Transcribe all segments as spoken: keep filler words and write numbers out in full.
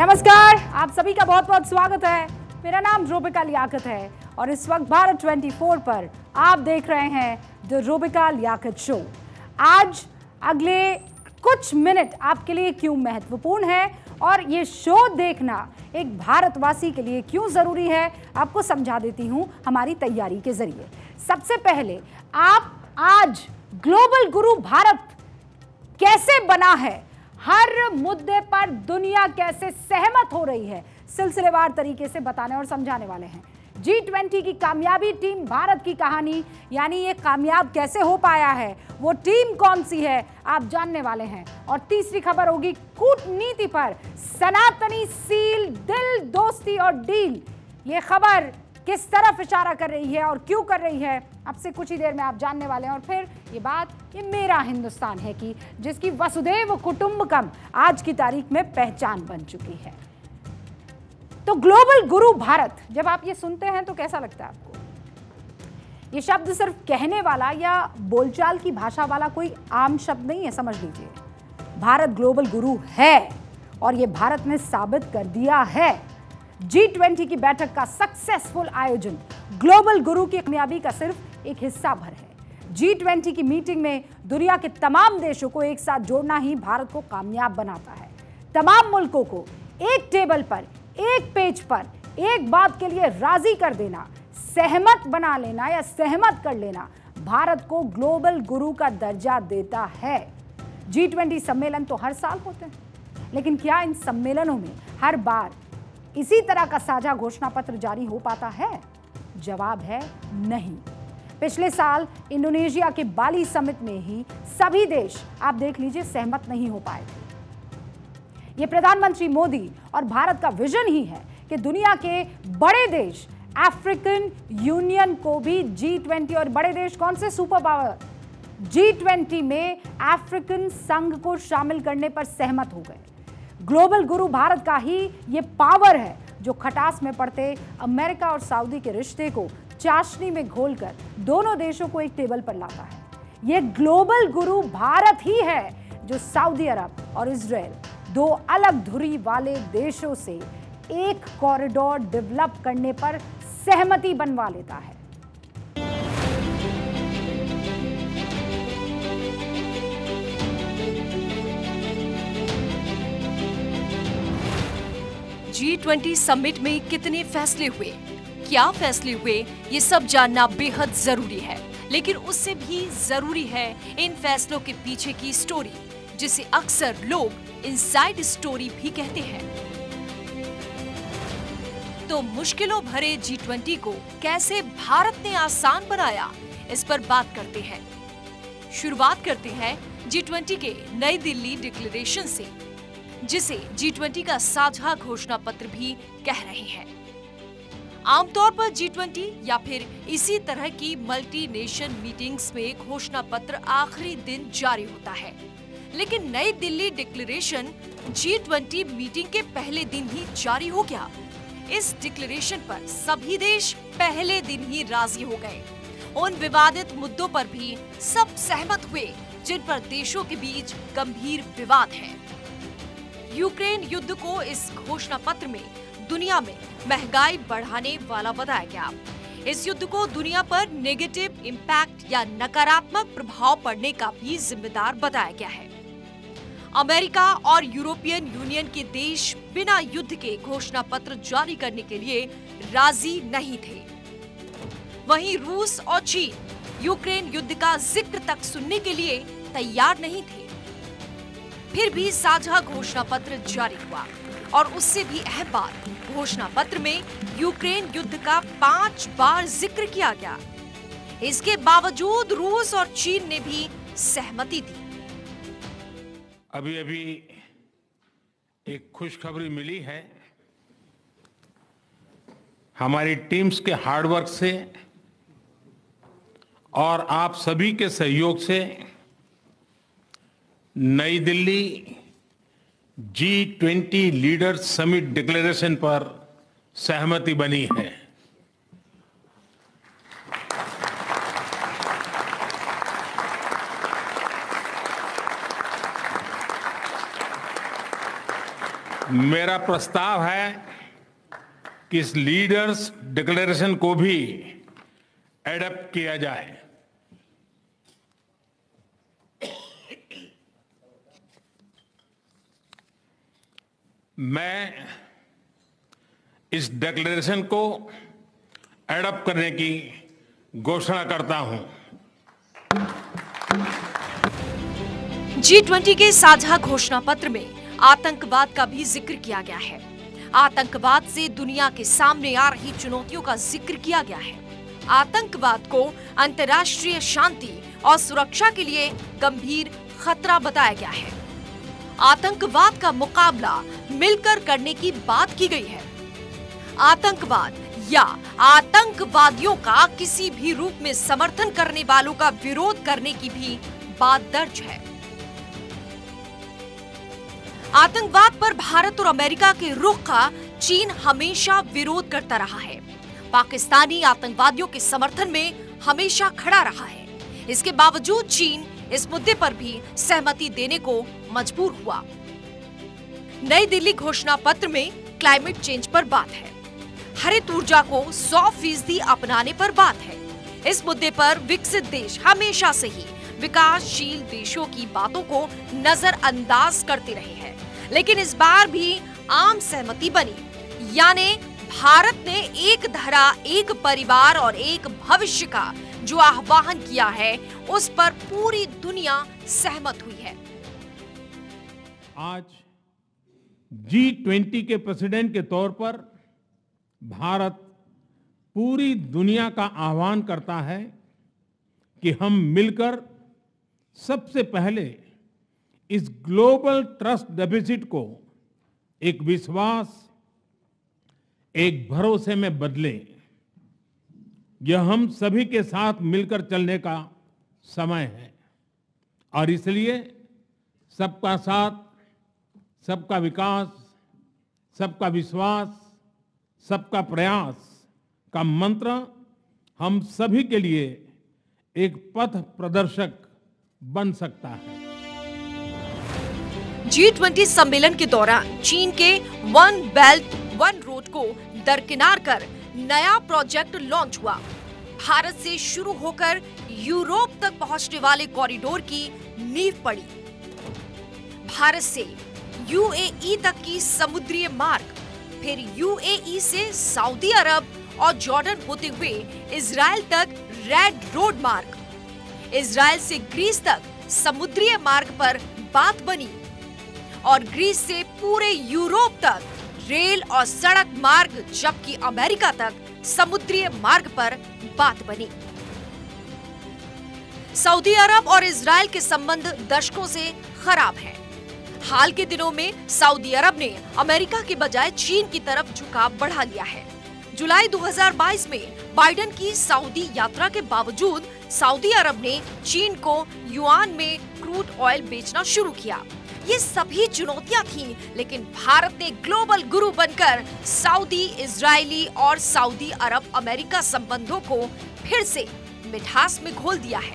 नमस्कार, आप सभी का बहुत बहुत स्वागत है। मेरा नाम रूबिका लियाकत है और इस वक्त भारत चौबीस पर आप देख रहे हैं द रूबिका लियाकत शो। आज अगले कुछ मिनट आपके लिए क्यों महत्वपूर्ण है और ये शो देखना एक भारतवासी के लिए क्यों जरूरी है, आपको समझा देती हूं हमारी तैयारी के जरिए। सबसे पहले आप आज ग्लोबल गुरु भारत कैसे बना है, हर मुद्दे पर दुनिया कैसे सहमत हो रही है, सिलसिलेवार तरीके से बताने और समझाने वाले हैं। जी ट्वेंटी की कामयाबी टीम भारत की कहानी, यानी ये कामयाब कैसे हो पाया है, वो टीम कौन सी है, आप जानने वाले हैं। और तीसरी खबर होगी कूटनीति पर, सनातनी सील, दिल, दोस्ती और डील, ये खबर किस तरफ इशारा कर रही है और क्यों कर रही है, अब से कुछ ही देर में आप जानने वाले हैं। और फिर ये बात, ये मेरा हिंदुस्तान है कि जिसकी वसुधैव कुटुंबकम आज की तारीख में पहचान बन चुकी है। तो ग्लोबल गुरु भारत, जब आप ये सुनते हैं तो कैसा लगता है आपको? ये शब्द सिर्फ कहने वाला या बोलचाल की भाषा वाला कोई आम शब्द नहीं है, समझ लीजिए। भारत ग्लोबल गुरु है और ये भारत ने साबित कर दिया है। जी ट्वेंटी की बैठक का सक्सेसफुल आयोजन ग्लोबल गुरु की कामयाबी का सिर्फ एक हिस्सा भर है। जी ट्वेंटी की मीटिंग में दुनिया के तमाम देशों को एक साथ जोड़ना ही भारत को कामयाब बनाता है। तमाम मुल्कों को एक टेबल पर, एक पेज पर, एक बात के लिए राजी कर देना, सहमत बना लेना या सहमत कर लेना भारत को ग्लोबल गुरु का दर्जा देता है। जी ट्वेंटी सम्मेलन तो हर साल होते हैं, लेकिन क्या इन सम्मेलनों में हर बार इसी तरह का साझा घोषणा पत्र जारी हो पाता है? जवाब है नहीं। पिछले साल इंडोनेशिया के बाली समिट में ही सभी देश, आप देख लीजिए, सहमत नहीं हो पाए थे। ये प्रधानमंत्री मोदी और भारत का विजन ही है कि दुनिया के बड़े देश, अफ्रीकन यूनियन को भी जी ट्वेंटी, और बड़े देश कौन से, सुपर पावर, जी ट्वेंटी में अफ्रीकन संघ को शामिल करने पर सहमत हो गए। ग्लोबल गुरु भारत का ही ये पावर है जो खटास में पड़ते अमेरिका और सऊदी के रिश्ते को चाशनी में घोलकर दोनों देशों को एक टेबल पर लाता है। ये ग्लोबल गुरु भारत ही है जो सऊदी अरब और इजराइल, दो अलग धुरी वाले देशों से एक कॉरिडोर डेवलप करने पर सहमति बनवा लेता है। जी ट्वेंटी समिट में कितने फैसले हुए, क्या फैसले हुए, ये सब जानना बेहद जरूरी है। लेकिन उससे भी जरूरी है इन फैसलों के पीछे की स्टोरी, जिसे अक्सर लोग इनसाइड स्टोरी भी कहते हैं। तो मुश्किलों भरे जी ट्वेंटी को कैसे भारत ने आसान बनाया, इस पर बात करते हैं। शुरुआत करते हैं जी ट्वेंटी के नई दिल्ली डिक्लेरेशन से, जिसे जी ट्वेंटी का साझा घोषणा पत्र भी कह रहे हैं। आमतौर पर जी ट्वेंटी या फिर इसी तरह की मल्टी नेशन मीटिंग्स में घोषणा पत्र आखिरी दिन जारी होता है, लेकिन नई Delhi declaration G twenty meeting के पहले दिन ही जारी हो गया। इस डिक्लेरेशन पर सभी देश पहले दिन ही राजी हो गए। उन विवादित मुद्दों पर भी सब सहमत हुए जिन पर देशों के बीच गंभीर विवाद है। यूक्रेन युद्ध को इस घोषणा पत्र में दुनिया में महंगाई बढ़ाने वाला बताया गया। इस युद्ध को दुनिया पर नेगेटिव इम्पैक्ट या नकारात्मक प्रभाव पड़ने का भी जिम्मेदार बताया गया है। अमेरिका और यूरोपियन यूनियन के देश बिना युद्ध के घोषणा पत्र जारी करने के लिए राजी नहीं थे। वहीं रूस और चीन यूक्रेन युद्ध का जिक्र तक सुनने के लिए तैयार नहीं थे। फिर भी साझा घोषणा पत्र जारी हुआ और उससे भी अहम बात, घोषणा पत्र में यूक्रेन युद्ध का पांच बार जिक्र किया गया। इसके बावजूद रूस और चीन ने भी सहमति दी। अभी अभी एक खुशखबरी मिली है। हमारी टीम्स के हार्डवर्क से और आप सभी के सहयोग से नई Delhi G twenty leaders summit declaration पर सहमति बनी है। मेरा प्रस्ताव है कि इस लीडर्स डिक्लेरेशन को भी एडॉप्ट किया जाए। मैं इस डिक्लेरेशन को एडॉप्ट करने की घोषणा करता हूं। जी ट्वेंटी के साझा घोषणा पत्र में आतंकवाद का भी जिक्र किया गया है। आतंकवाद से दुनिया के सामने आ रही चुनौतियों का जिक्र किया गया है। आतंकवाद को अंतर्राष्ट्रीय शांति और सुरक्षा के लिए गंभीर खतरा बताया गया है। आतंकवाद का मुकाबला मिलकर करने की बात की गई है। आतंकवाद या आतंकवादियों का किसी भी रूप में समर्थन करने वालों का विरोध करने की भी बात दर्ज है। आतंकवाद पर भारत और अमेरिका के रुख का चीन हमेशा विरोध करता रहा है। पाकिस्तानी आतंकवादियों के समर्थन में हमेशा खड़ा रहा है। इसके बावजूद चीन इस मुद्दे पर भी सहमति देने को मजबूर हुआ। नई दिल्ली घोषणा पत्र में क्लाइमेट चेंज पर बात है। हरित ऊर्जा को सौ फीसदी अपनाने पर बात है। इस मुद्दे पर विकसित देश हमेशा से ही विकासशील देशों की बातों को नजरअंदाज करते रहे हैं, लेकिन इस बार भी आम सहमति बनी। यानी भारत ने एक धरा, एक परिवार और एक भविष्य का जो आह्वान किया है, उस पर पूरी दुनिया सहमत हुई है। आज जी ट्वेंटी के प्रेसिडेंट के तौर पर भारत पूरी दुनिया का आह्वान करता है कि हम मिलकर सबसे पहले इस ग्लोबल ट्रस्ट डेफिसिट को एक विश्वास, एक भरोसे में बदलें। यह हम सभी के साथ मिलकर चलने का समय है और इसलिए सबका साथ, सबका विकास, सबका विश्वास, सबका प्रयास का मंत्र हम सभी के लिए एक पथ प्रदर्शक बन सकता है। जी ट्वेंटी सम्मेलन के दौरान चीन के वन बेल्ट वन रोड को दरकिनार कर नया प्रोजेक्ट लॉन्च हुआ। भारत से शुरू होकर यूरोप तक पहुंचने वाले कॉरिडोर की नींव पड़ी। भारत से यूएई तक की समुद्री मार्ग, फिर यूएई से सऊदी अरब और जॉर्डन होते हुए इजराइल तक रेड रोड मार्ग, इजराइल से ग्रीस तक समुद्री मार्ग पर बात बनी और ग्रीस से पूरे यूरोप तक रेल और सड़क मार्ग, जबकि अमेरिका तक समुद्री मार्ग पर बात बनी। सऊदी अरब और इजराइल के संबंध दशकों से खराब हैं। हाल के दिनों में सऊदी अरब ने अमेरिका के बजाय चीन की तरफ झुकाव बढ़ा लिया है। जुलाई दो हज़ार बाईस में बाइडेन की सऊदी यात्रा के बावजूद सऊदी अरब ने चीन को युआन में क्रूड ऑयल बेचना शुरू किया। ये सभी चुनौतियां थीं, लेकिन भारत ने ग्लोबल गुरु बनकर सऊदी, इजरायली और सऊदी अरब अमेरिका संबंधों को फिर से मिठास में घोल दिया है।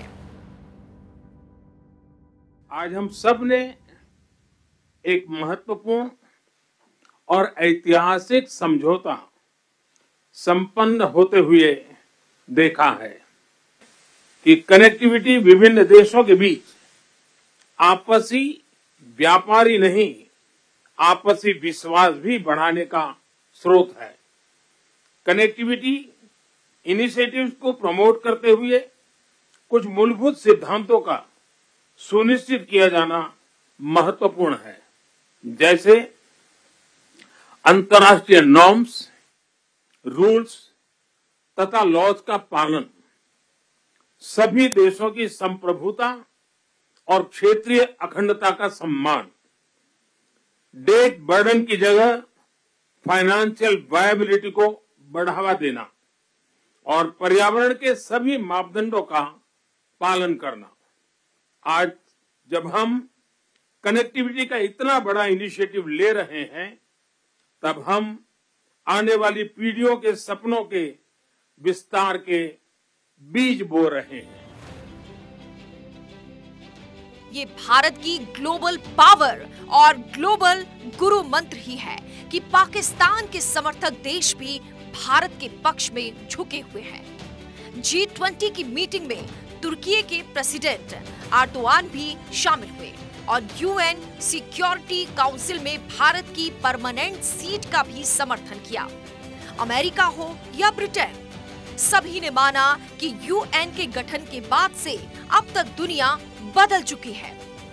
आज हम सब ने एक महत्वपूर्ण और ऐतिहासिक समझौता संपन्न होते हुए देखा है कि कनेक्टिविटी विभिन्न देशों के बीच आपसी व्यापारी नहीं, आपसी विश्वास भी बढ़ाने का स्रोत है। कनेक्टिविटी इनिशिएटिव्स को प्रमोट करते हुए कुछ मूलभूत सिद्धांतों का सुनिश्चित किया जाना महत्वपूर्ण है, जैसे अंतर्राष्ट्रीय नॉर्म्स, रूल्स तथा लॉज का पालन, सभी देशों की संप्रभुता और क्षेत्रीय अखंडता का सम्मान, डेट बर्डन की जगह फाइनेंशियल वायबिलिटी को बढ़ावा देना और पर्यावरण के सभी मापदंडों का पालन करना। आज जब हम कनेक्टिविटी का इतना बड़ा इनिशिएटिव ले रहे हैं, तब हम आने वाली पीढ़ियों के सपनों के विस्तार के बीज बो रहे हैं। ये भारत की ग्लोबल पावर और ग्लोबल गुरु मंत्र ही है कि पाकिस्तान के समर्थक देश भी भारत के पक्ष में झुके हुए हैं। जी ट्वेंटी की मीटिंग में तुर्की के प्रेसिडेंट एर्दोगान भी शामिल हुए और यूएन सिक्योरिटी काउंसिल में भारत की परमानेंट सीट का भी समर्थन किया। अमेरिका हो या ब्रिटेन, सभी ने माना कि यूएन के गठन के बाद से अब तक दुनिया बदल चुकी है।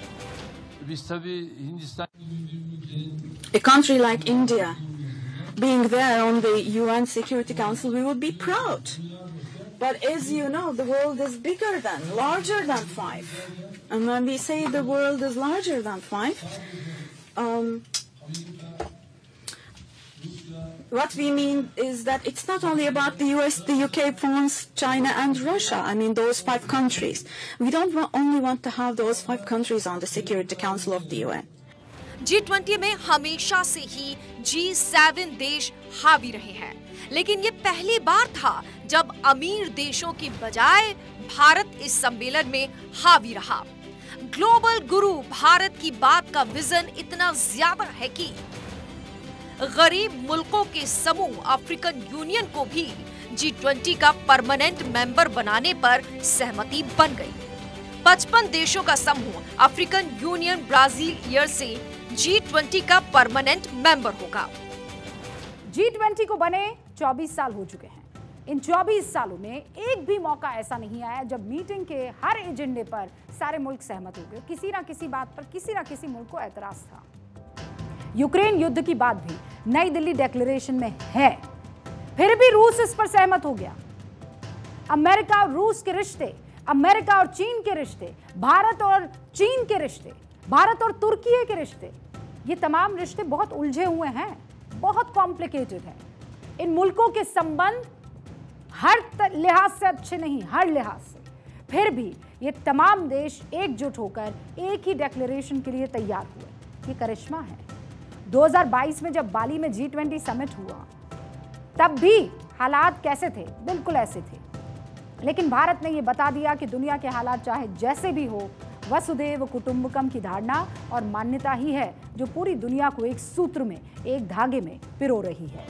A country like India being there on the U N Security Council, we would be proud. But as you know, the world is bigger than, larger than five. And when we say the world is larger than five, um, what we mean is that it's not only about the U S, the U K, France, China, and Russia. I mean, those five countries. We don't wa- only want to have those five countries on the Security Council of the U N. G twenty में हमेशा से ही जी seven देश हावी रहे हैं, लेकिन ये पहली बार था जब अमीर देशों की बजाय भारत इस सम्मेलन में हावी रहा। ग्लोबल गुरु भारत की बात का विजन इतना ज्यादा है कि गरीब मुल्कों के समूह अफ्रीकन यूनियन को भी जी ट्वेंटी का परमानेंट मेंबर बनाने पर सहमति बन गई। पचपन देशों का समूह अफ्रीकन यूनियन ब्राजील ईयर से जी ट्वेंटी का परमानेंट मेंबर होगा। जी ट्वेंटी को बने चौबीस साल हो चुके हैं। इन चौबीस सालों में एक भी मौका ऐसा नहीं आया जब मीटिंग के हर एजेंडे पर सारे मुल्क सहमत हो गए। किसी ना किसी बात पर किसी ना किसी मुल्क को एतराज था। यूक्रेन युद्ध की बात भी नई दिल्ली डिक्लेरेशन में है, फिर भी रूस इस पर सहमत हो गया। अमेरिका और रूस के रिश्ते, अमेरिका और चीन के रिश्ते, भारत और चीन के रिश्ते, भारत और तुर्की के रिश्ते, ये तमाम रिश्ते बहुत उलझे हुए हैं, बहुत कॉम्प्लिकेटेड है। इन मुल्कों के संबंध हर लिहाज से अच्छे नहीं, हर लिहाज से, फिर भी ये तमाम देश एकजुट होकर एक ही डिक्लेरेशन के लिए तैयार हुए। ये करिश्मा है। दो हज़ार बाईस में जब बाली में जी ट्वेंटी समिट हुआ, तब भी हालात कैसे थे? बिल्कुल ऐसे थे। लेकिन भारत ने ये बता दिया कि दुनिया के हालात चाहे जैसे भी हो, वसुदेव कुटुंबकम की धारणा और मान्यता ही है जो पूरी दुनिया को एक सूत्र में, एक धागे में पिरो रही है।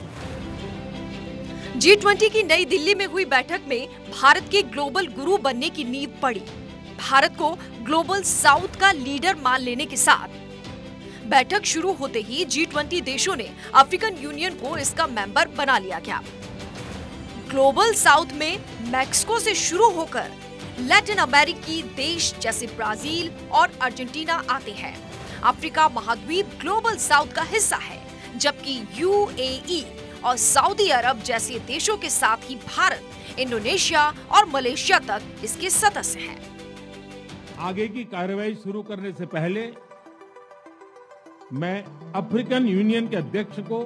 जी ट्वेंटी की नई दिल्ली में हुई बैठक में भारत के ग्लोबल गुरु बनने की नींव पड़ी। भारत को ग्लोबल साउथ का लीडर मान लेने के साथ बैठक शुरू होते ही जी ट्वेंटी देशों ने अफ्रीकन यूनियन को इसका मेंबर बना लिया गया। ग्लोबल साउथ में मैक्सिको से शुरू होकर लैटिन अमेरिकी देश जैसे ब्राजील और अर्जेंटीना आते हैं। अफ्रीका महाद्वीप ग्लोबल साउथ का हिस्सा है, जबकि यूएई और सऊदी अरब जैसे देशों के साथ ही भारत, इंडोनेशिया और मलेशिया तक इसके सदस्य हैं। आगे की कार्रवाई शुरू करने से पहले मैं अफ्रीकन यूनियन के अध्यक्ष को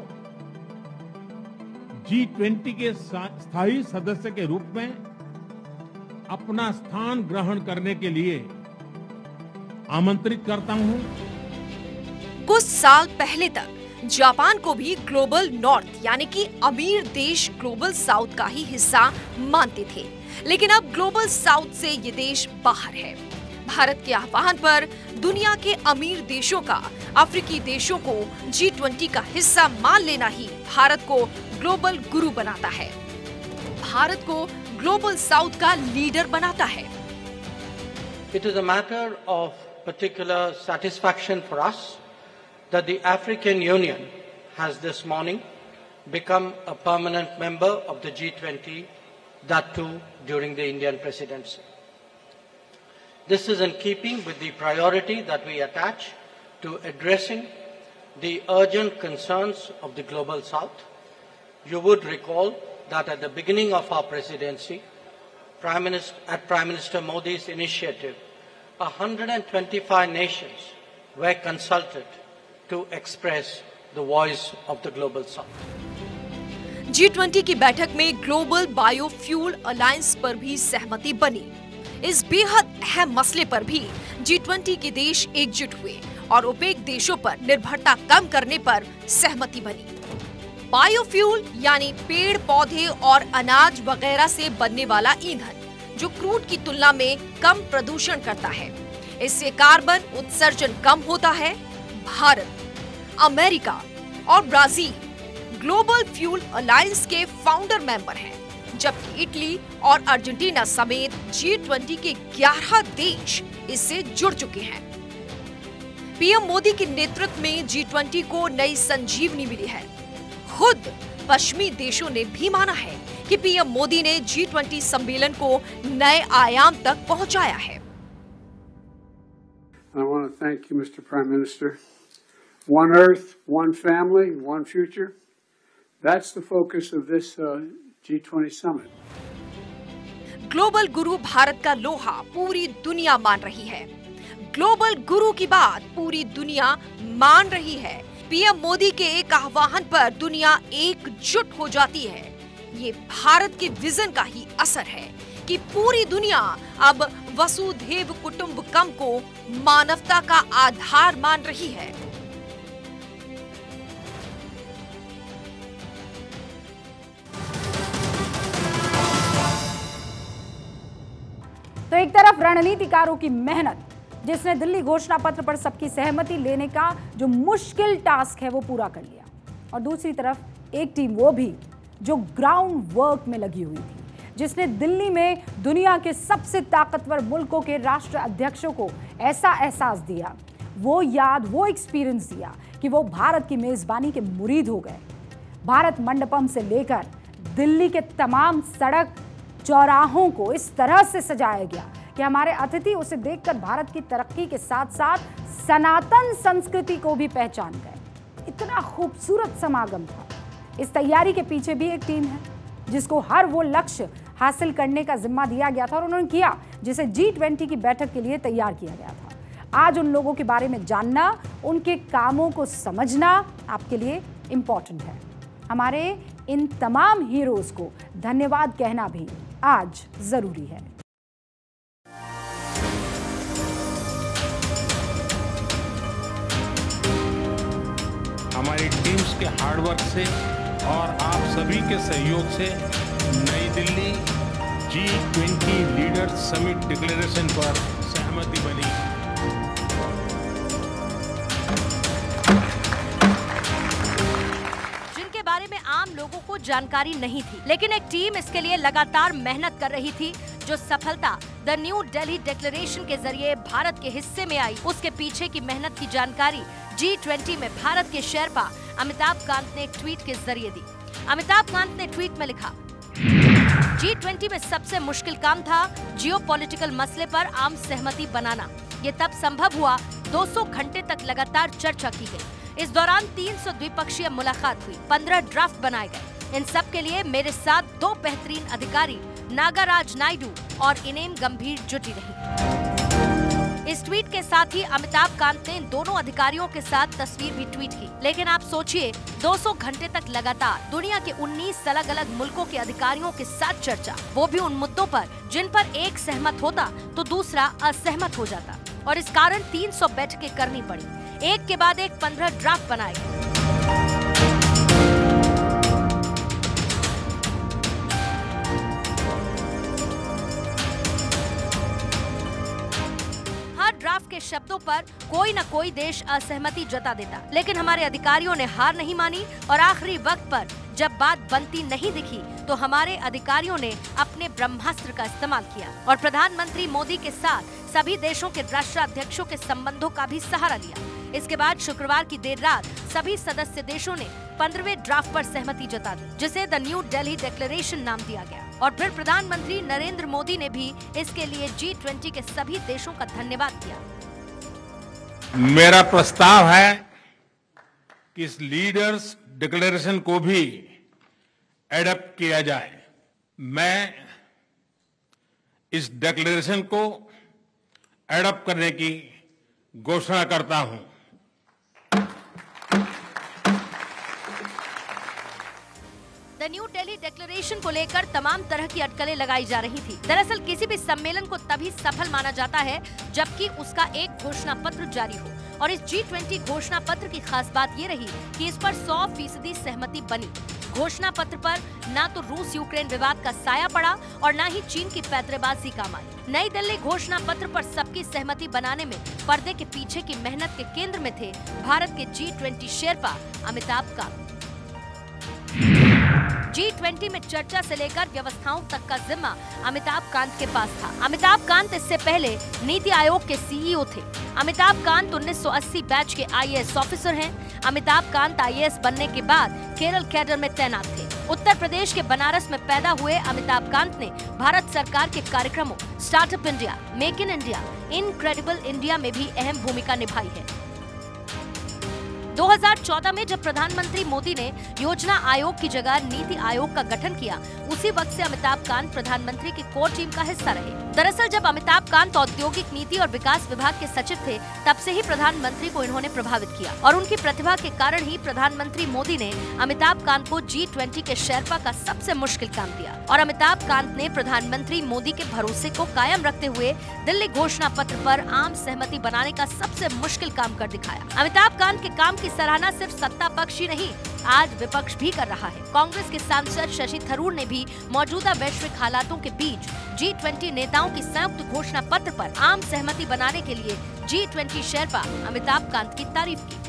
जी ट्वेंटी के स्थायी सदस्य के रूप में अपना स्थान ग्रहण करने के लिए आमंत्रित करता हूं। कुछ साल पहले तक जापान को भी ग्लोबल नॉर्थ यानी कि अमीर देश ग्लोबल साउथ का ही हिस्सा मानते थे, लेकिन अब ग्लोबल साउथ से ये देश बाहर है। भारत के आह्वान पर दुनिया के अमीर देशों का अफ्रीकी देशों को जी ट्वेंटी का हिस्सा मान लेना ही भारत को ग्लोबल गुरु बनाता है, भारत को ग्लोबल साउथ का लीडर बनाता है। It is a matter of particular satisfaction for us that the African Union has this morning become a permanent member of the G twenty, that too during the Indian presidency. This is in keeping with the priority that we attach to addressing the urgent concerns of the Global South. You would recall that at the beginning of our presidency, Prime Minister, at Prime Minister Modi's initiative, one hundred twenty-five nations were consulted to express the voice of the Global South. G twenty की बैठक में global biofuel alliance पर भी सहमति बनी। इस बेहद अहम मसले पर भी जी ट्वेंटी के देश एकजुट हुए और ओपेक देशों पर निर्भरता कम करने पर सहमति बनी। बायोफ्यूल यानी पेड़ पौधे और अनाज वगैरह से बनने वाला ईंधन जो क्रूड की तुलना में कम प्रदूषण करता है। इससे कार्बन उत्सर्जन कम होता है। भारत, अमेरिका और ब्राजील ग्लोबल फ्यूल अलायंस के फाउंडर मेंबर हैं, जबकि इटली और अर्जेंटीना समेत जी ट्वेंटी के ग्यारह देश इससे जुड़ चुके हैं। पीएम मोदी के नेतृत्व में जी ट्वेंटी को नई संजीवनी मिली है। खुद पश्चिमी देशों ने भी माना है कि पीएम मोदी ने जी ट्वेंटी सम्मेलन को नए आयाम तक पहुंचाया है। I want to thank you, Mister Prime Minister. One Earth, one family, one future. That's the focus of this uh, G twenty summit. Global गुरु भारत का लोहा पूरी दुनिया मान रही है। ग्लोबल गुरु की बात पूरी दुनिया मान रही है। पीएम मोदी के एक आह्वान पर दुनिया एकजुट हो जाती है। ये भारत के विजन का ही असर है कि पूरी दुनिया अब वसुधैव कुटुंबकम को मानवता का आधार मान रही है। तो एक तरफ रणनीतिकारों की मेहनत, जिसने दिल्ली घोषणा पत्र पर सबकी सहमति लेने का जो मुश्किल टास्क है वो पूरा कर लिया, और दूसरी तरफ एक टीम वो भी जो ग्राउंड वर्क में लगी हुई थी, जिसने दिल्ली में दुनिया के सबसे ताकतवर मुल्कों के राष्ट्र अध्यक्षों को ऐसा एहसास दिया, वो याद, वो एक्सपीरियंस दिया कि वो भारत की मेजबानी के मुरीद हो गए। भारत मंडपम से लेकर दिल्ली के तमाम सड़क चौराहों को इस तरह से सजाया गया कि हमारे अतिथि उसे देखकर भारत की तरक्की के साथ साथ सनातन संस्कृति को भी पहचान गए। इतना खूबसूरत समागम था। इस तैयारी के पीछे भी एक टीम है जिसको हर वो लक्ष्य हासिल करने का जिम्मा दिया गया था, और उन्होंने किया जिसे जी ट्वेंटी की बैठक के लिए तैयार किया गया था। आज उन लोगों के बारे में जानना, उनके कामों को समझना आपके लिए इम्पोर्टेंट है। हमारे इन तमाम हीरोज को धन्यवाद कहना भी आज जरूरी है। हमारी टीम्स के हार्डवर्क से और आप सभी के सहयोग से नई Delhi G twenty leaders summit declaration पर सहमति बनी। जिनके बारे में आम लोगों को जानकारी नहीं थी, लेकिन एक टीम इसके लिए लगातार मेहनत कर रही थी। जो सफलता द न्यू दिल्ली डिक्लेरेशन के जरिए भारत के हिस्से में आई, उसके पीछे की मेहनत की जानकारी जी ट्वेंटी में भारत के शेरपा अमिताभ कांत ने एक ट्वीट के जरिए दी। अमिताभ कांत ने ट्वीट में लिखा, जी ट्वेंटी में सबसे मुश्किल काम था जियोपॉलिटिकल मसले पर आम सहमति बनाना। ये तब संभव हुआ दो सौ घंटे तक लगातार चर्चा की गई। इस दौरान तीन सौ द्विपक्षीय मुलाकात हुई, पंद्रह ड्राफ्ट बनाए गए। इन सब के लिए मेरे साथ दो बेहतरीन अधिकारी नागाराज नायडू और इनेम गंभीर जुटी रही। इस ट्वीट के साथ ही अमिताभ कांत ने दोनों अधिकारियों के साथ तस्वीर भी ट्वीट की। लेकिन आप सोचिए, दो सौ घंटे तक लगातार दुनिया के उन्नीस अलग अलग मुल्कों के अधिकारियों के साथ चर्चा, वो भी उन मुद्दों पर जिन पर एक सहमत होता तो दूसरा असहमत हो जाता, और इस कारण तीन सौ बैठकें करनी पड़ी। एक के बाद एक पंद्रह ड्राफ्ट बनाए गए। ड्राफ्ट के शब्दों पर कोई न कोई देश असहमति जता देता, लेकिन हमारे अधिकारियों ने हार नहीं मानी और आखिरी वक्त पर जब बात बनती नहीं दिखी तो हमारे अधिकारियों ने अपने ब्रह्मास्त्र का इस्तेमाल किया और प्रधानमंत्री मोदी के साथ सभी देशों के राष्ट्राध्यक्षों के संबंधों का भी सहारा लिया। इसके बाद शुक्रवार की देर रात सभी सदस्य देशों ने पंद्रहवें ड्राफ्ट पर सहमति जता दी, जिसे द न्यू दिल्ली डिक्लेरेशन नाम दिया गया। और फिर प्रधानमंत्री नरेंद्र मोदी ने भी इसके लिए जी ट्वेंटी के सभी देशों का धन्यवाद किया। मेरा प्रस्ताव है कि इस लीडर्स डिक्लेरेशन को भी एडप्ट किया जाए। मैं इस डिक्लेरेशन को एडप्ट करने की घोषणा करता हूं। द न्यू दिल्ली डिक्लेरेशन को लेकर तमाम तरह की अटकलें लगाई जा रही थी। दरअसल किसी भी सम्मेलन को तभी सफल माना जाता है जबकि उसका एक घोषणा पत्र जारी हो, और इस जी ट्वेंटी घोषणा पत्र की खास बात ये रही कि इस पर सौ फीसदी सहमति बनी। घोषणा पत्र पर न तो रूस यूक्रेन विवाद का साया पड़ा और न ही चीन की पैंतरेबाजी काम आई। नई दिल्ली घोषणा पत्र पर सबकी सहमति बनाने में पर्दे के पीछे की मेहनत के केंद्र में थे भारत के G twenty sherpa Amitabh Kant. G twenty में चर्चा से लेकर व्यवस्थाओं तक का जिम्मा अमिताभ कांत के पास था। अमिताभ कांत इससे पहले नीति आयोग के सीईओ थे। अमिताभ कांत उन्नीस सौ अस्सी बैच के आईएएस ऑफिसर हैं। अमिताभ कांत आईएएस बनने के बाद केरल कैडर में तैनात थे। उत्तर प्रदेश के बनारस में पैदा हुए अमिताभ कांत ने भारत सरकार के कार्यक्रमों startup India, make in India, incredible India में भी अहम भूमिका निभाई है। दो हज़ार चौदह में जब प्रधानमंत्री मोदी ने योजना आयोग की जगह नीति आयोग का गठन किया, उसी वक्त से अमिताभ कांत प्रधानमंत्री की कोर टीम का हिस्सा रहे। दरअसल जब अमिताभ कांत औद्योगिक नीति और विकास विभाग के सचिव थे, तब से ही प्रधानमंत्री को इन्होंने प्रभावित किया और उनकी प्रतिभा के कारण ही प्रधानमंत्री मोदी ने अमिताभ कांत को जी ट्वेंटी के शेरपा का सबसे मुश्किल काम दिया और अमिताभ कांत ने प्रधानमंत्री मोदी के भरोसे को कायम रखते हुए दिल्ली घोषणा पत्र पर आम सहमति बनाने का सबसे मुश्किल काम कर दिखाया। अमिताभ कांत के काम की सराहना सिर्फ सत्ता पक्ष ही नहीं, आज विपक्ष भी कर रहा है। कांग्रेस के सांसद शशि थरूर ने भी मौजूदा वैश्विक हालातों के बीच जी ट्वेंटी नेताओं की संयुक्त घोषणा पत्र पर आम सहमति बनाने के लिए G twenty sherpa Amitabh Kant की तारीफ की।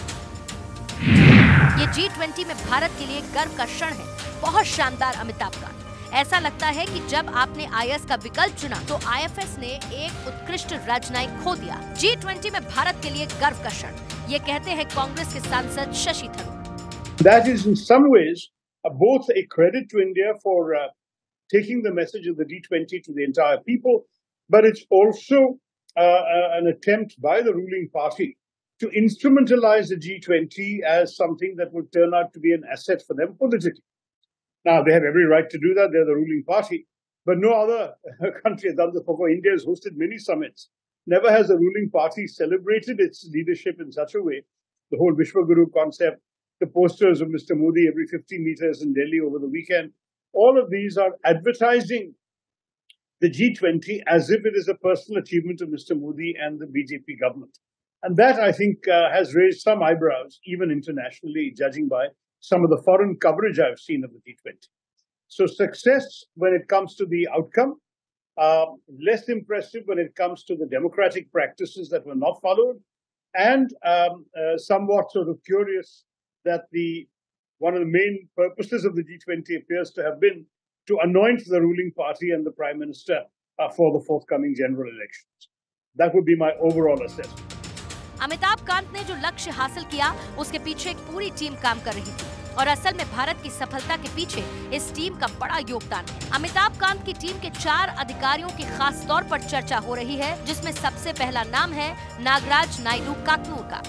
ये जी ट्वेंटी में भारत के लिए गर्व का क्षण है, बहुत शानदार अमिताभ कांत। ऐसा लगता है कि जब आपने आईएएस का विकल्प चुना तो आईएफएस ने एक उत्कृष्ट राजनयिक खो दिया। जी ट्वेंटी में भारत के लिए गर्व का क्षण, ये कहते हैं कांग्रेस के सांसद Shashi Tharoor. That is in some ways uh, both a credit to India for uh, taking the message of the G twenty to the entire people, but it's also uh, uh, an attempt by the ruling party to instrumentalize the G twenty as something that would turn out to be an asset for them politically. Now, they have every right to do that. They're the ruling party. But no other country has done this before. India has hosted many summits. Never has the ruling party celebrated its leadership in such a way. The whole Vishwaguru concept, the posters of Mister Modi every fifty meters in Delhi over the weekend, all of these are advertising the G twenty as if it is a personal achievement of Mister Modi and the B J P government. And that, I think, uh, has raised some eyebrows, even internationally, judging by some of the foreign coverage I've seen of the G twenty. So success when it comes to the outcome, uh, less impressive when it comes to the democratic practices that were not followed, and um, uh, somewhat sort of curious that the one of the main purposes of the G twenty appears to have been to anoint the ruling party and the Prime Minister uh, for the forthcoming general elections. That would be my overall assessment. Amitabh Kant ने जो लक्ष्य हासिल किया उसके पीछे एक पूरी team काम कर रही थी और असल में भारत की सफलता के पीछे इस टीम का बड़ा योगदान है। अमिताभ कांत की टीम के चार अधिकारियों की खास तौर पर चर्चा हो रही है, जिसमें सबसे पहला नाम है नागराज नायडू काकनूर का।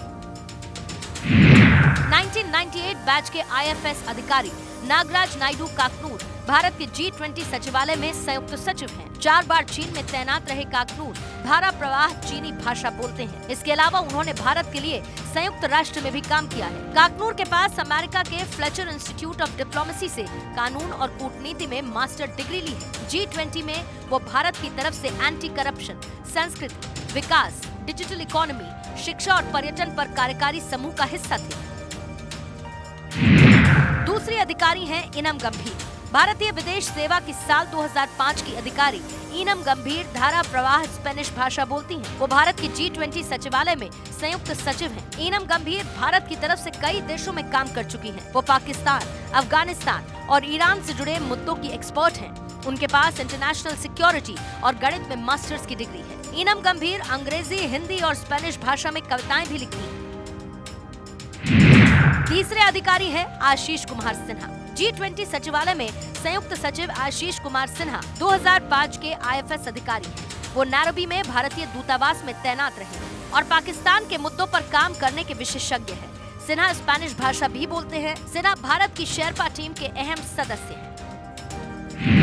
उन्नीस सौ अट्ठानवे बैच के आईएफएस अधिकारी नागराज नायडू काकनूर भारत के जी ट्वेंटी सचिवालय में संयुक्त सचिव हैं। चार बार चीन में तैनात रहे काकनूर धारा प्रवाह चीनी भाषा बोलते हैं। इसके अलावा उन्होंने भारत के लिए संयुक्त राष्ट्र में भी काम किया है। काकनूर के पास अमेरिका के फ्लेचर इंस्टीट्यूट ऑफ डिप्लोमेसी से कानून और कूटनीति में मास्टर डिग्री ली है। जी ट्वेंटी में वो भारत की तरफ से एंटी करप्शन, संस्कृति, विकास, डिजिटल इकोनॉमी, शिक्षा और पर्यटन पर कार्यकारी समूह का हिस्सा थे। दूसरी अधिकारी हैं इनम गंभीर। भारतीय विदेश सेवा की साल दो हज़ार पाँच की अधिकारी इनम गंभीर धारा प्रवाह स्पेनिश भाषा बोलती हैं। वो भारत के जी ट्वेंटी सचिवालय में संयुक्त सचिव हैं। इनम गंभीर भारत की तरफ से कई देशों में काम कर चुकी हैं। वो पाकिस्तान, अफगानिस्तान और ईरान से जुड़े मुद्दों की एक्सपर्ट हैं। उनके पास इंटरनेशनल सिक्योरिटी और गणित में मास्टर्स की डिग्री है। इनम गंभीर अंग्रेजी, हिंदी और स्पेनिश भाषा में कविताएं भी लिखती हैं। तीसरे अधिकारी हैं आशीष कुमार सिन्हा। जी ट्वेंटी सचिवालय में संयुक्त सचिव आशीष कुमार सिन्हा दो हज़ार पाँच के आईएफएस अधिकारी हैं। वो नैरोबी में भारतीय दूतावास में तैनात रहे और पाकिस्तान के मुद्दों पर काम करने के विशेषज्ञ हैं। सिन्हा स्पेनिश भाषा भी बोलते हैं। सिन्हा भारत की शेरपा टीम के अहम सदस्य हैं।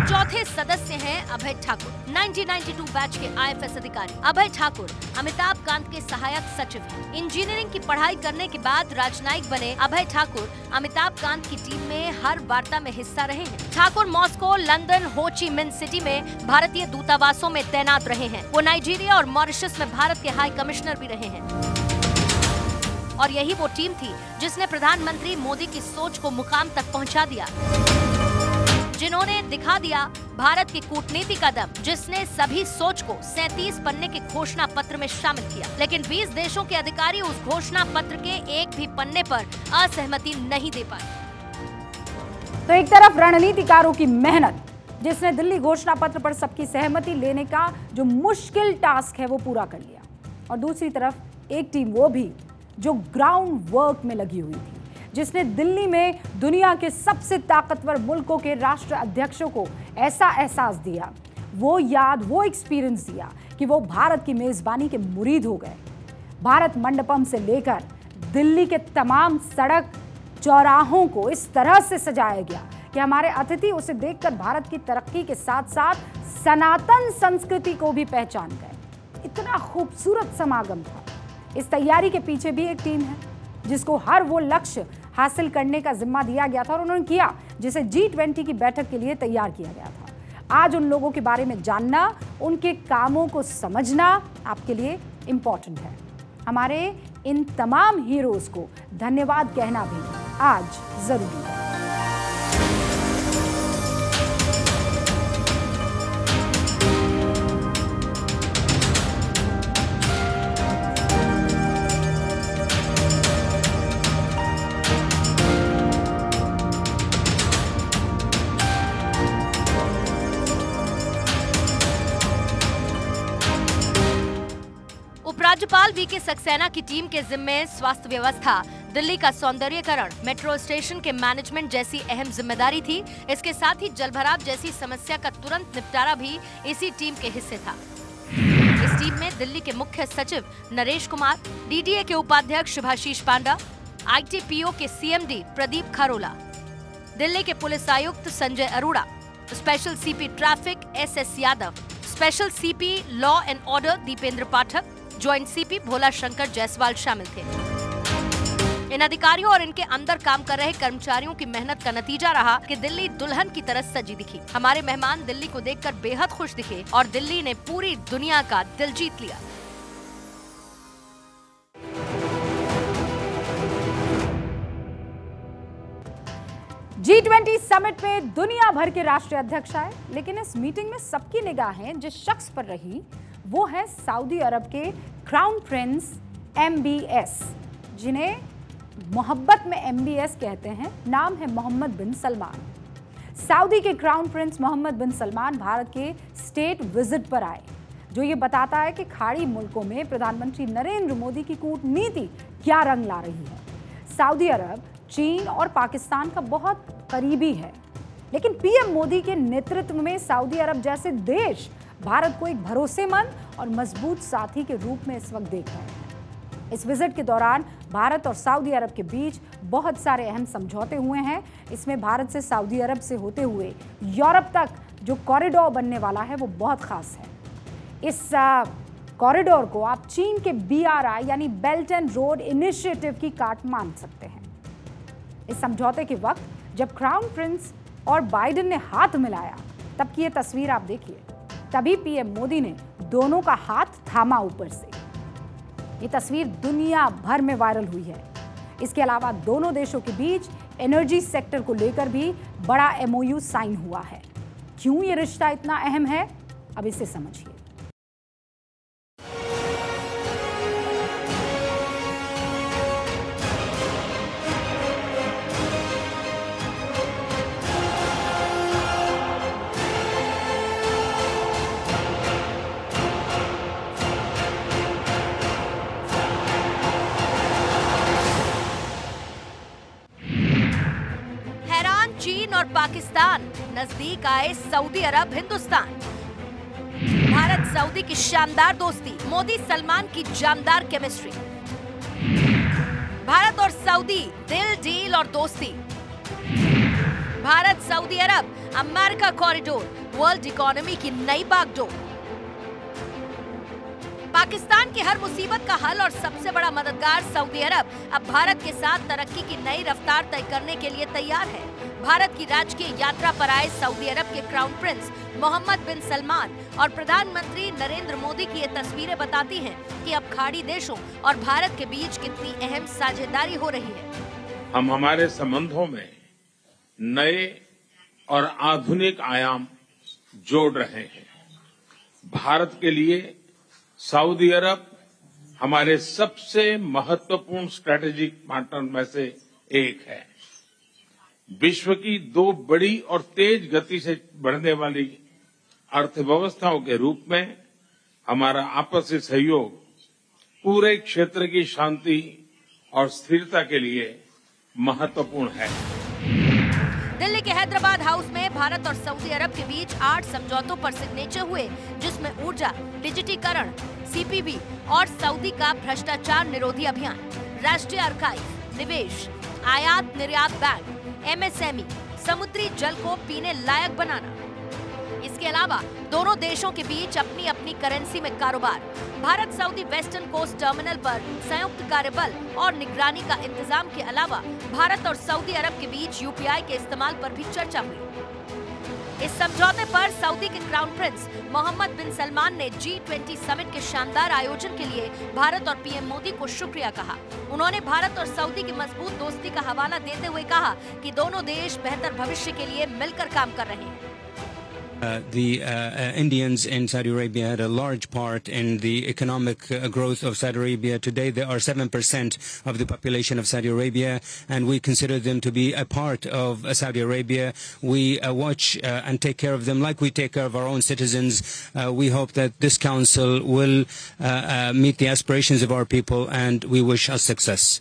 चौथे सदस्य हैं अभय ठाकुर, उन्नीस सौ बानवे बैच के आई एफ एस अधिकारी। अभय ठाकुर अमिताभ कांत के सहायक सचिव हैं। इंजीनियरिंग की पढ़ाई करने के बाद राजनयिक बने अभय ठाकुर अमिताभ कांत की टीम में हर वार्ता में हिस्सा रहे हैं। ठाकुर मॉस्को, लंदन, हो ची मिन्ह सिटी में भारतीय दूतावासों में तैनात रहे हैं। वो नाइजीरिया और मॉरिशस में भारत के हाई कमिश्नर भी रहे हैं। और यही वो टीम थी जिसने प्रधानमंत्री मोदी की सोच को मुकाम तक पहुंचा दिया, जिन्होंने दिखा दिया भारत की कूटनीति का दम, जिसने सभी सोच को सैंतीस पन्ने के घोषणा पत्र में शामिल किया। लेकिन बीस देशों के अधिकारी उस घोषणा पत्र के एक भी पन्ने पर असहमति नहीं दे पाए। तो एक तरफ रणनीतिकारों की मेहनत, जिसने दिल्ली घोषणा पत्र पर सबकी सहमति लेने का जो मुश्किल टास्क है वो पूरा कर लिया, और दूसरी तरफ एक टीम वो भी जो ग्राउंड वर्क में लगी हुई थी, जिसने दिल्ली में दुनिया के सबसे ताकतवर मुल्कों के राष्ट्र अध्यक्षों को ऐसा एहसास दिया, वो याद, वो एक्सपीरियंस दिया कि वो भारत की मेजबानी के मुरीद हो गए। भारत मंडपम से लेकर दिल्ली के तमाम सड़क चौराहों को इस तरह से सजाया गया कि हमारे अतिथि उसे देखकर भारत की तरक्की के साथ साथ सनातन संस्कृति को भी पहचान गए। इतना खूबसूरत समागम था। इस तैयारी के पीछे भी एक टीम है जिसको हर वो लक्ष्य हासिल करने का जिम्मा दिया गया था, और उन्होंने किया जिसे जी ट्वेंटी की बैठक के लिए तैयार किया गया था। आज उन लोगों के बारे में जानना, उनके कामों को समझना आपके लिए इम्पोर्टेंट है। हमारे इन तमाम हीरोज को धन्यवाद कहना भी आज जरूरी है। राज्यपाल वी के सक्सेना की टीम के जिम्मे स्वास्थ्य व्यवस्था, दिल्ली का सौंदर्यीकरण, मेट्रो स्टेशन के मैनेजमेंट जैसी अहम जिम्मेदारी थी। इसके साथ ही जलभराव जैसी समस्या का तुरंत निपटारा भी इसी टीम के हिस्से था। इस टीम में दिल्ली के मुख्य सचिव Naresh Kumar, D D A के उपाध्यक्ष Shubhashish Panda, I T P O के C M D Pradeep Kharola, Delhi के पुलिस आयुक्त Sanjay Arora, special C P traffic S S Yadav, special C P law and order Deependra Pathak, joint C P Bhola Shankar Jaiswal शामिल थे। इन अधिकारियों और इनके अंदर काम कर रहे कर्मचारियों की मेहनत का नतीजा रहा कि दिल्ली दुल्हन की तरह सजी दिखी। हमारे मेहमान दिल्ली को देखकर बेहद खुश दिखे और दिल्ली ने पूरी दुनिया का दिल जीत लिया। जी ट्वेंटी समिट में दुनिया भर के राष्ट्रीय अध्यक्ष आए, लेकिन इस मीटिंग में सबकी निगाहें जिस शख्स पर रही वो है सऊदी अरब के crown prince M B S, जिन्हें मोहब्बत में एम बी एस कहते हैं। नाम है मोहम्मद बिन सलमान। सऊदी के crown prince Mohammed bin Salman Bharat के स्टेट विजिट पर आए, जो ये बताता है कि खाड़ी मुल्कों में प्रधानमंत्री नरेंद्र मोदी की कूटनीति क्या रंग ला रही है। सऊदी अरब चीन और पाकिस्तान का बहुत करीबी है, लेकिन पीएम मोदी के नेतृत्व में सऊदी अरब जैसे देश भारत को एक भरोसेमंद और मजबूत साथी के रूप में इस वक्त देख रहे हैं। इस विजिट के दौरान भारत और सऊदी अरब के बीच बहुत सारे अहम समझौते हुए हैं। इसमें भारत से सऊदी अरब से होते हुए यूरोप तक जो कॉरिडोर बनने वाला है वो बहुत खास है। इस कॉरिडोर को आप चीन के बी आर आई यानी बेल्ट एंड रोड इनिशिएटिव की काट मान सकते हैं। इस समझौते के वक्त जब क्राउन प्रिंस और बाइडेन ने हाथ मिलाया, तब की ये तस्वीर आप देखिए। तभी पीएम मोदी ने दोनों का हाथ थामा ऊपर से। ये तस्वीर दुनिया भर में वायरल हुई है। इसके अलावा दोनों देशों के बीच एनर्जी सेक्टर को लेकर भी बड़ा एम ओ यू साइन हुआ है। क्यों ये रिश्ता इतना अहम है, अब इसे समझिए। और पाकिस्तान, नजदीक आए Saudi Arab Hindustan. Bharat Saudi की शानदार दोस्ती, मोदी सलमान की जानदार केमिस्ट्री। भारत और सऊदी दिल, डील और दोस्ती। Bharat Saudi Arab America corridor world economy की नई बागडोर। पाकिस्तान की हर मुसीबत का हल और सबसे बड़ा मददगार सऊदी अरब अब भारत के साथ तरक्की की नई रफ्तार तय करने के लिए तैयार है। भारत की राजकीय यात्रा पर आए सऊदी अरब के crown prince Mohammed bin Salman और प्रधानमंत्री नरेंद्र मोदी की ये तस्वीरें बताती हैं कि अब खाड़ी देशों और भारत के बीच कितनी अहम साझेदारी हो रही है। हम हमारे संबंधों में नए और आधुनिक आयाम जोड़ रहे हैं। भारत के लिए सऊदी अरब हमारे सबसे महत्वपूर्ण स्ट्रेटेजिक पार्टनर में से एक है। विश्व की दो बड़ी और तेज गति से बढ़ने वाली अर्थव्यवस्थाओं के रूप में हमारा आपसी सहयोग पूरे क्षेत्र की शांति और स्थिरता के लिए महत्वपूर्ण है। दिल्ली के हैदराबाद हाउस में भारत और सऊदी अरब के बीच आठ समझौतों पर सिग्नेचर हुए, जिसमें ऊर्जा, डिजिटीकरण, सीपीबी और सऊदी का भ्रष्टाचार निरोधी अभियान, राष्ट्रीय आर्काइव, निवेश, आयात निर्यात बैंक, एमएसएमई, समुद्री जल को पीने लायक बनाना। इसके अलावा दोनों देशों के बीच अपनी अपनी करेंसी में कारोबार, Bharat Saudi western coast terminal पर संयुक्त कार्यबल और निगरानी का इंतजाम के अलावा भारत और सऊदी अरब के बीच यूपीआई के इस्तेमाल पर भी चर्चा हुई। इस समझौते पर सऊदी के crown prince Mohammed bin Salman ने जी ट्वेंटी समिट के शानदार आयोजन के लिए भारत और पीएम मोदी को शुक्रिया कहा। उन्होंने भारत और सऊदी की मजबूत दोस्ती का हवाला देते हुए कहा कि दोनों देश बेहतर भविष्य के लिए मिलकर काम कर रहे हैं। Uh, the uh, uh, Indians in Saudi Arabia had a large part in the economic uh, growth of Saudi Arabia. Today they are seven percent of the population of Saudi Arabia, and we consider them to be a part of uh, Saudi Arabia. We uh, watch uh, and take care of them like we take care of our own citizens. Uh, we hope that this council will uh, uh, meet the aspirations of our people, and we wish us success.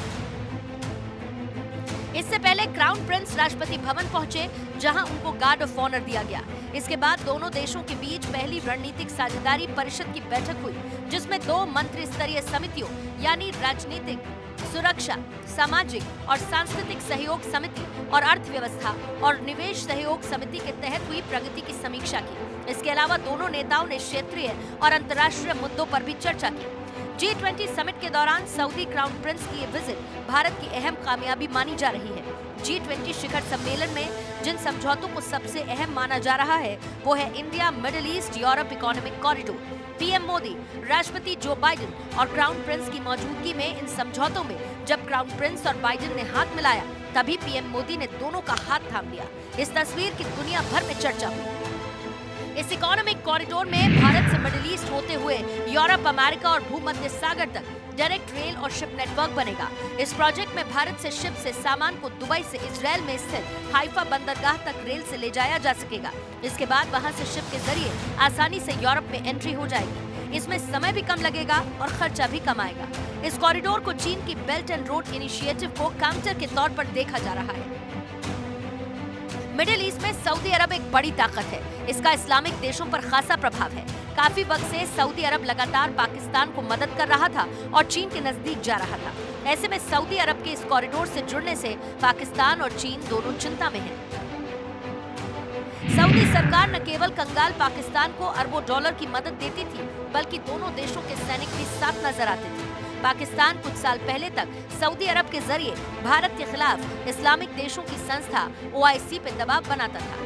इससे पहले crown Prince Rashtrapati Bhavan पहुंचे, जहां उनको guard of honour दिया गया। इसके बाद दोनों देशों के बीच पहली रणनीतिक साझेदारी परिषद की बैठक हुई, जिसमें दो मंत्री स्तरीय समितियों यानी राजनीतिक, सुरक्षा, सामाजिक और सांस्कृतिक सहयोग समिति और अर्थव्यवस्था और निवेश सहयोग समिति के तहत हुई प्रगति की समीक्षा की। इसके अलावा दोनों नेताओं ने क्षेत्रीय और अंतर्राष्ट्रीय मुद्दों पर भी चर्चा की। जी ट्वेंटी समिट के दौरान सऊदी क्राउन प्रिंस की ये विजिट भारत की अहम कामयाबी मानी जा रही है। जी ट्वेंटी शिखर सम्मेलन में जिन समझौतों को सबसे अहम माना जा रहा है वो है India middle east Europe economic corridor. PM Modi, राष्ट्रपति जो बाइडेन और क्राउन प्रिंस की मौजूदगी में इन समझौतों में जब क्राउन प्रिंस और बाइडेन ने हाथ मिलाया, तभी पीएम मोदी ने दोनों का हाथ थाम लिया। इस तस्वीर की दुनिया भर में चर्चा हुई। इस इकोनॉमिक कॉरिडोर में भारत से मिडिल ईस्ट होते हुए यूरोप, अमेरिका और भूमध्य सागर तक डायरेक्ट रेल और शिप नेटवर्क बनेगा। इस प्रोजेक्ट में भारत से शिप से सामान को दुबई से इजरायल में स्थित हाइफा बंदरगाह तक रेल से ले जाया जा सकेगा। इसके बाद वहां से शिप के जरिए आसानी से यूरोप में एंट्री हो जाएगी। इसमें समय भी कम लगेगा और खर्चा भी कम आएगा। इस कॉरिडोर को चीन की बेल्ट एंड रोड इनिशिएटिव को काउंटर के तौर पर देखा जा रहा है। मिडिल ईस्ट में सऊदी अरब एक बड़ी ताकत है। इसका इस्लामिक देशों पर खासा प्रभाव है। काफी वक्त से सऊदी अरब लगातार पाकिस्तान को मदद कर रहा था और चीन के नजदीक जा रहा था। ऐसे में सऊदी अरब के इस कॉरिडोर से जुड़ने से पाकिस्तान और चीन दोनों चिंता में हैं। सऊदी सरकार न केवल कंगाल पाकिस्तान को अरबों डॉलर की मदद देती थी, बल्कि दोनों देशों के सैनिक भी साथ नजर आते थे। पाकिस्तान कुछ साल पहले तक सऊदी अरब के जरिए भारत के खिलाफ इस्लामिक देशों की संस्था ओ आई सी पे दबाव बनाता था।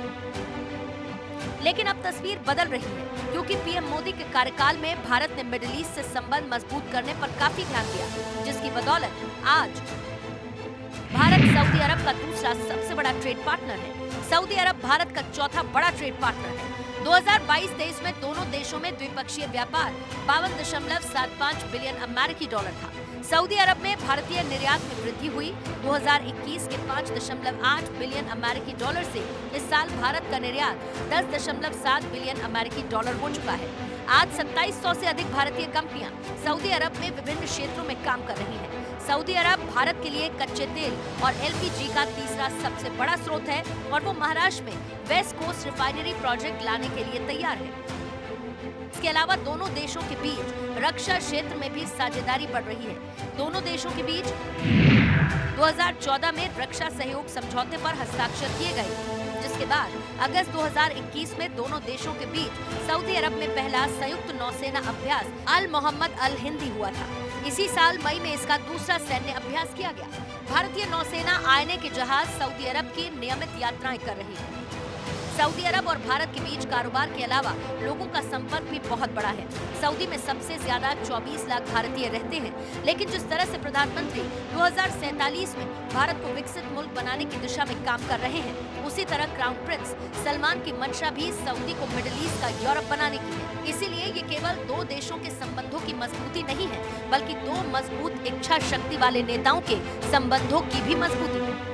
लेकिन अब तस्वीर बदल रही है, क्योंकि पीएम मोदी के कार्यकाल में भारत ने मिडिल ईस्ट से संबंध मजबूत करने पर काफी ध्यान दिया, जिसकी बदौलत आज भारत सऊदी अरब का दूसरा सबसे बड़ा ट्रेड पार्टनर है। सऊदी अरब भारत का चौथा बड़ा ट्रेड पार्टनर है। दो हज़ार बाईस तेईस में दोनों देशों में द्विपक्षीय व्यापार बावन दशमलव सात पाँच बिलियन अमेरिकी डॉलर था। सऊदी अरब में भारतीय निर्यात में वृद्धि हुई। दो हज़ार इक्कीस के पाँच दशमलव आठ बिलियन अमेरिकी डॉलर से इस साल भारत का निर्यात दस दशमलव सात बिलियन अमेरिकी डॉलर हो चुका है। आज सत्ताईस सौ से अधिक भारतीय कंपनियां सऊदी अरब में विभिन्न क्षेत्रों में काम कर रही हैं। सऊदी अरब भारत के लिए कच्चे तेल और एल पी जी का तीसरा सबसे बड़ा स्रोत है और वो महाराष्ट्र में वेस्ट कोस्ट रिफाइनरी प्रोजेक्ट लाने के लिए तैयार है। इसके अलावा दोनों देशों के बीच रक्षा क्षेत्र में भी साझेदारी बढ़ रही है। दोनों देशों के बीच दो हज़ार चौदह में रक्षा सहयोग समझौते पर हस्ताक्षर किए गए। जिसके बाद अगस्त दो हज़ार इक्कीस में दोनों देशों के बीच सऊदी अरब में पहला संयुक्त नौसेना अभ्यास अल मोहम्मद अल हिंदी हुआ था। इसी साल मई में इसका दूसरा सैन्य अभ्यास किया गया। भारतीय नौसेना आईएनए के जहाज सऊदी अरब की नियमित यात्राएं कर रही है। सऊदी अरब और भारत के बीच कारोबार के अलावा लोगों का संपर्क भी बहुत बड़ा है। सऊदी में सबसे ज्यादा चौबीस लाख भारतीय रहते हैं, लेकिन जिस तरह से प्रधानमंत्री दो हज़ार सैतालीस में भारत को विकसित मुल्क बनाने की दिशा में काम कर रहे हैं, उसी तरह क्राउन प्रिंस सलमान की मंशा भी सऊदी को मिडिल ईस्ट का यूरोप बनाने की है। इसीलिए ये केवल दो देशों के संबंधों की मजबूती नहीं है, बल्कि दो मजबूत इच्छा शक्ति वाले नेताओं के संबंधों की भी मजबूती है।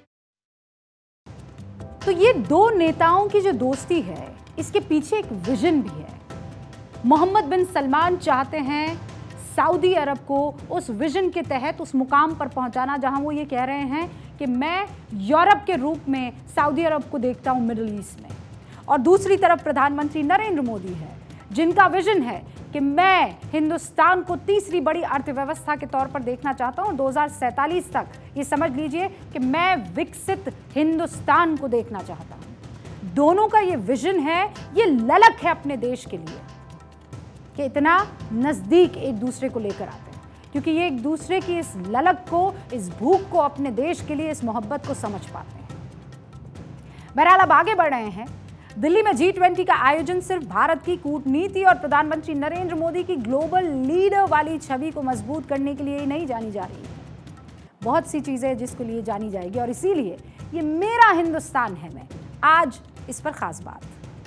तो ये दो नेताओं की जो दोस्ती है, इसके पीछे एक विजन भी है। मोहम्मद बिन सलमान चाहते हैं सऊदी अरब को उस विजन के तहत उस मुकाम पर पहुंचाना जहां वो ये कह रहे हैं कि मैं यूरोप के रूप में सऊदी अरब को देखता हूं मिडिल ईस्ट में। और दूसरी तरफ प्रधानमंत्री नरेंद्र मोदी है, जिनका विजन है कि मैं हिंदुस्तान को तीसरी बड़ी अर्थव्यवस्था के तौर पर देखना चाहता हूं। दो हज़ार सैतालीस तक ये समझ लीजिए कि मैं विकसित हिंदुस्तान को देखना चाहता हूं। दोनों का ये विजन है, ये ललक है अपने देश के लिए कि इतना नजदीक एक दूसरे को लेकर आते हैं, क्योंकि ये एक दूसरे की इस ललक को, इस भूख को, अपने देश के लिए इस मोहब्बत को समझ पाते हैं। बहरहाल अब आगे बढ़ रहे हैं। दिल्ली में जी ट्वेंटी का आयोजन सिर्फ भारत की कूटनीति और प्रधानमंत्री नरेंद्र मोदी की ग्लोबल लीडर वाली छवि को मजबूत करने के लिए ही नहीं जानी जा रही है। बहुत सी चीजें जिसको लिए जानी जाएगी, और इसीलिए ये मेरा हिंदुस्तान है मैं आज इस पर खास बात।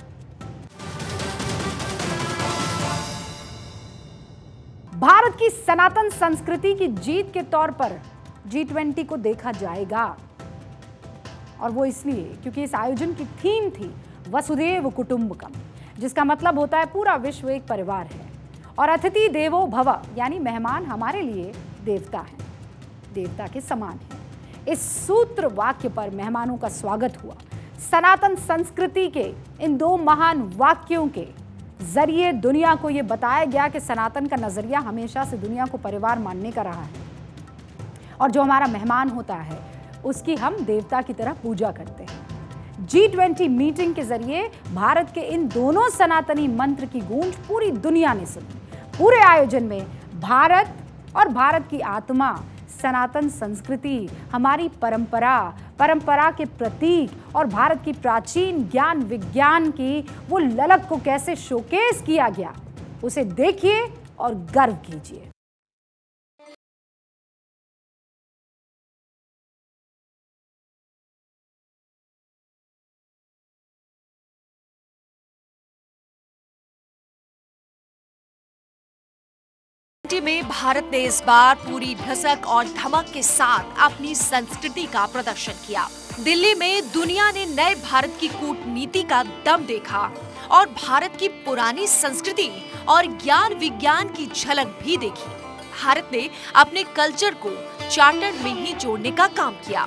भारत की सनातन संस्कृति की जीत के तौर पर जी ट्वेंटी को देखा जाएगा, और वो इसलिए क्योंकि इस आयोजन की थीम थी वसुधैव कुटुंबकम, जिसका मतलब होता है पूरा विश्व एक परिवार है, और अतिथि देवो भव यानी मेहमान हमारे लिए देवता हैं, देवता के समान है। इस सूत्र वाक्य पर मेहमानों का स्वागत हुआ। सनातन संस्कृति के इन दो महान वाक्यों के जरिए दुनिया को यह बताया गया कि सनातन का नजरिया हमेशा से दुनिया को परिवार मानने का रहा है, और जो हमारा मेहमान होता है उसकी हम देवता की तरह पूजा करते हैं। जी ट्वेंटी मीटिंग के जरिए भारत के इन दोनों सनातनी मंत्र की गूंज पूरी दुनिया ने सुनी। पूरे आयोजन में भारत और भारत की आत्मा, सनातन संस्कृति, हमारी परंपरा, परंपरा के प्रतीक और भारत की प्राचीन ज्ञान विज्ञान की वो ललक को कैसे शोकेस किया गया, उसे देखिए और गर्व कीजिए। में भारत ने इस बार पूरी ढसक और धमक के साथ अपनी संस्कृति का प्रदर्शन किया। दिल्ली में दुनिया ने नए भारत की कूटनीति का दम देखा और भारत की पुरानी संस्कृति और ज्ञान विज्ञान की झलक भी देखी। भारत ने अपने कल्चर को चार्टर्ड में ही जोड़ने का काम किया।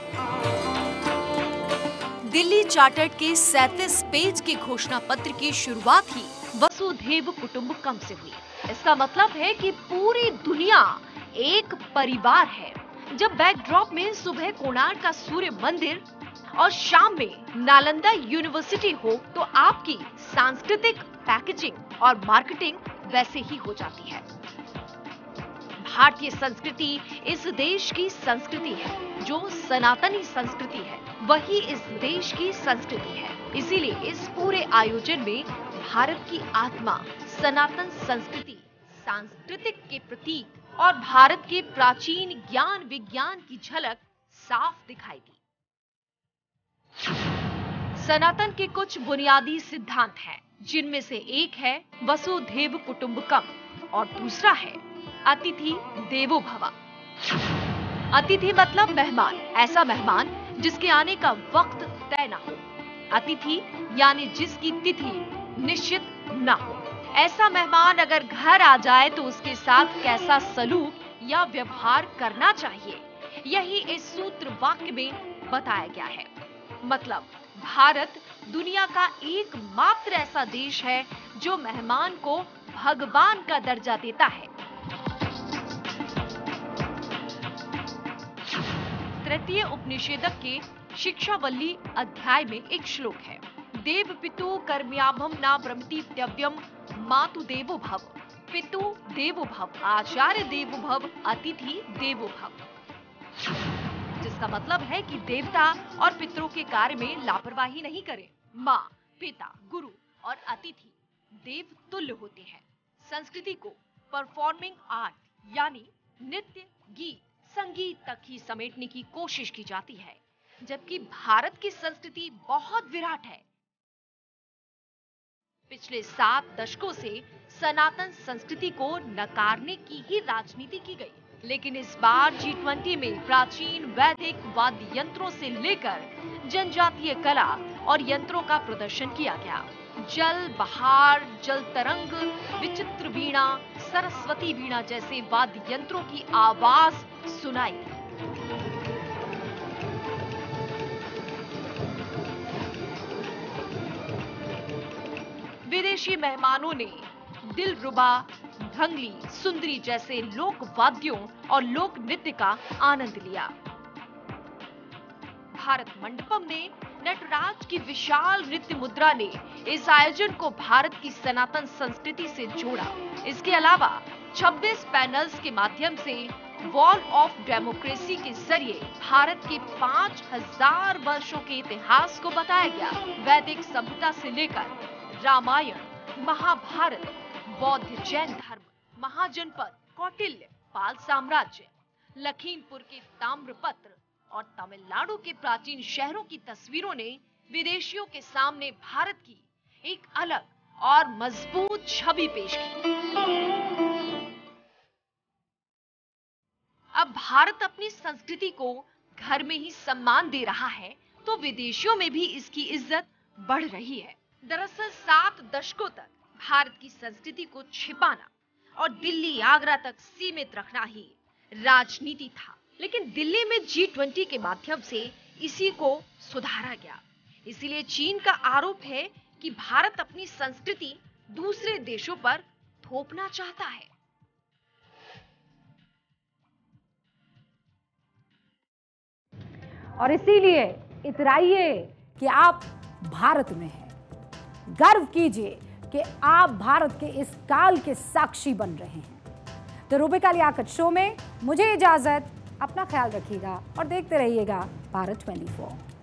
दिल्ली चार्टर्ड के सैंतीस पेज के घोषणा पत्र की शुरुआत ही वसुधैव कुटुंबकम से हुई। इसका मतलब है कि पूरी दुनिया एक परिवार है। जब बैकड्रॉप में सुबह कोणार्क का सूर्य मंदिर और शाम में नालंदा यूनिवर्सिटी हो, तो आपकी सांस्कृतिक पैकेजिंग और मार्केटिंग वैसे ही हो जाती है। भारतीय संस्कृति इस देश की संस्कृति है, जो सनातनी संस्कृति है वही इस देश की संस्कृति है। इसीलिए इस पूरे आयोजन में भारत की आत्मा, सनातन संस्कृति, सांस्कृतिक के प्रतीक और भारत के प्राचीन ज्ञान विज्ञान की झलक साफ दिखाएगी। सनातन के कुछ बुनियादी सिद्धांत हैं, जिनमें से एक है वसुधैव कुटुंबकम और दूसरा है अतिथि देवो भव। अतिथि मतलब मेहमान, ऐसा मेहमान जिसके आने का वक्त तय न हो। अतिथि यानी जिसकी तिथि निश्चित न हो। ऐसा मेहमान अगर घर आ जाए तो उसके साथ कैसा सलूक या व्यवहार करना चाहिए, यही इस सूत्र वाक्य में बताया गया है। मतलब भारत दुनिया का एकमात्र ऐसा देश है जो मेहमान को भगवान का दर्जा देता है। तृतीय उपनिषेदक के शिक्षावल्ली अध्याय में एक श्लोक है, देव पितु कर्म्याभम ना ब्रह्मतिव्यम मातु देवो भव, पितु देवो भव, आचार्य देवो भव, अतिथि देवो भव। जिसका मतलब है कि देवता और पितरों के कार्य में लापरवाही नहीं करें। माँ, पिता, गुरु और अतिथि देव तुल्य होते हैं। संस्कृति को परफॉर्मिंग आर्ट यानी नृत्य, गीत, संगीत तक ही समेटने की कोशिश की जाती है, जबकि भारत की संस्कृति बहुत विराट है। पिछले सात दशकों से सनातन संस्कृति को नकारने की ही राजनीति की गई, लेकिन इस बार जी ट्वेंटी में प्राचीन वैदिक वाद्य यंत्रों से लेकर जनजातीय कला और यंत्रों का प्रदर्शन किया गया। जल, बहार, जल तरंग, विचित्र वीणा, सरस्वती वीणा जैसे वाद्य यंत्रों की आवाज सुनाई। विदेशी मेहमानों ने दिलरुबा, ढंगली, सुंदरी जैसे लोक वाद्यों और लोक नृत्य का आनंद लिया। भारत मंडपम ने नटराज की विशाल नृत्य मुद्रा ने इस आयोजन को भारत की सनातन संस्कृति से जोड़ा। इसके अलावा छब्बीस पैनल्स के माध्यम से वॉल ऑफ डेमोक्रेसी के जरिए भारत के पाँच हजार वर्षों के इतिहास को बताया गया। वैदिक सभ्यता से लेकर रामायण, महाभारत, बौद्ध जैन धर्म, महाजनपद, कौटिल्य, पाल साम्राज्य, लखीमपुर के ताम्रपत्र और तमिलनाडु के प्राचीन शहरों की तस्वीरों ने विदेशियों के सामने भारत की एक अलग और मजबूत छवि पेश की। अब भारत अपनी संस्कृति को घर में ही सम्मान दे रहा है, तो विदेशियों में भी इसकी इज्जत बढ़ रही है। दरअसल सात दशकों तक भारत की संस्कृति को छिपाना और दिल्ली, आगरा तक सीमित रखना ही राजनीति था, लेकिन दिल्ली में जी ट्वेंटी के माध्यम से इसी को सुधारा गया। इसीलिए चीन का आरोप है कि भारत अपनी संस्कृति दूसरे देशों पर थोपना चाहता है। और इसीलिए इतराइए कि आप भारत में हैं, गर्व कीजिए कि आप भारत के इस काल के साक्षी बन रहे हैं। तो रूबिका लियाकत शो में मुझे इजाजत, अपना ख्याल रखिएगा और देखते रहिएगा भारत चौबीस।